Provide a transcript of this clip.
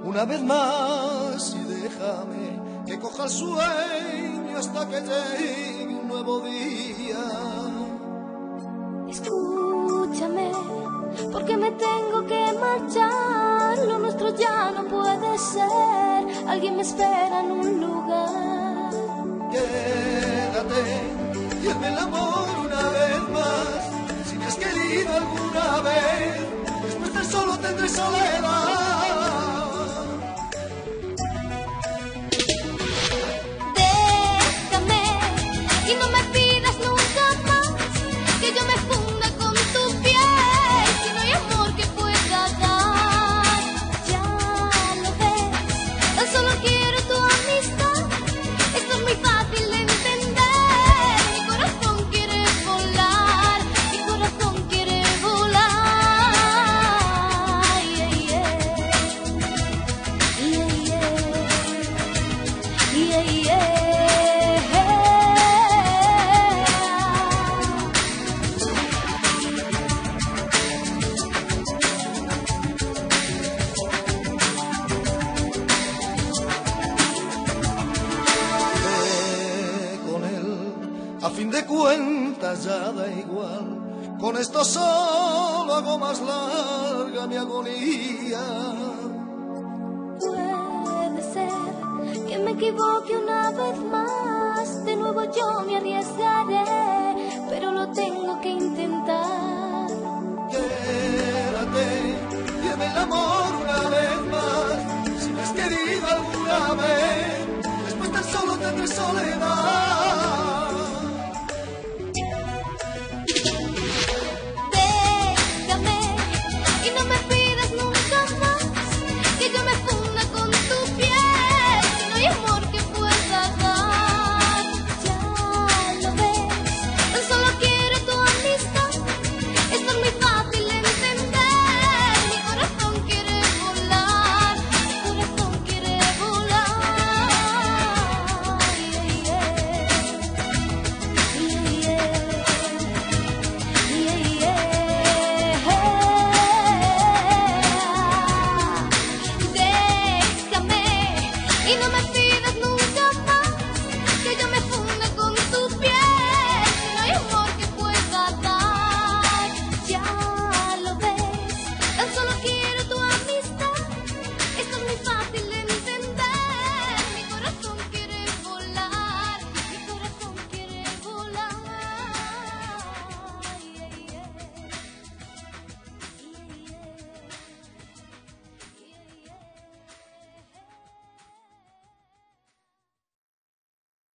una vez más y déjame que coja el sueño hasta que llegue un nuevo día. Escúchame, porque me tengo que marchar. Lo nuestro ya no puede ser. Alguien me espera en un lugar. Quédate y hazme el amor una vez más. Si me has querido alguna vez, después de solo tendré soledad. Déjame y no me pidas nunca más que yo me funda con tu piel. Si no hay amor que pueda dar, ya lo ves. Tan solo quiero tu amistad. Esto es muy fácil de entender. Mi corazón quiere volar. Mi corazón quiere volar. Yeah, yeah. Con él, a fin de cuentas ya da igual. Con esto solo hago más larga mi agonía. Puede ser que me equivoque una vez más. De nuevo yo me arriesgaré, pero lo tengo que intentar. Quédate y hazme el amor una vez más. Si me has querido alguna vez, después tan solo tendré soledad.